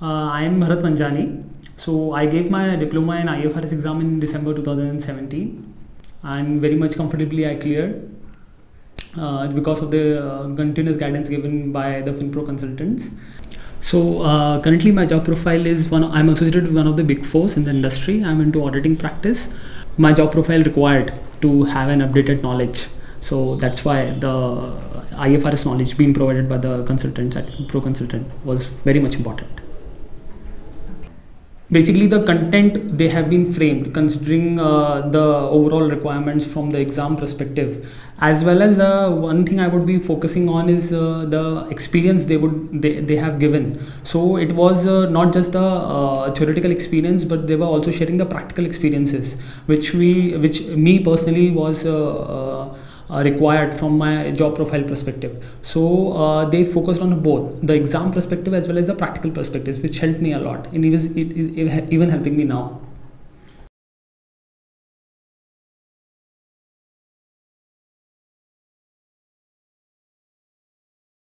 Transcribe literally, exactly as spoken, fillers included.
Uh, I am Bharat Manjani. So I gave my diploma in I F R S exam in December two thousand seventeen, and very much comfortably I cleared uh, because of the uh, continuous guidance given by the FinPro consultants. So uh, currently my job profile is one. I'm associated with one of the big fours in the industry. I'm into auditing practice. My job profile required to have an updated knowledge. So that's why the I F R S knowledge being provided by the consultants at FinPro consultant was very much important. Basically, the content they have been framed considering uh, the overall requirements from the exam perspective, as well as the one thing I would be focusing on is uh, the experience they would they, they have given. So it was uh, not just the uh, theoretical experience, but they were also sharing the practical experiences, which we which me personally was uh, uh, Uh, required from my job profile perspective. So uh, they focused on both the exam perspective as well as the practical perspectives, which helped me a lot, and it is, it is even helping me now.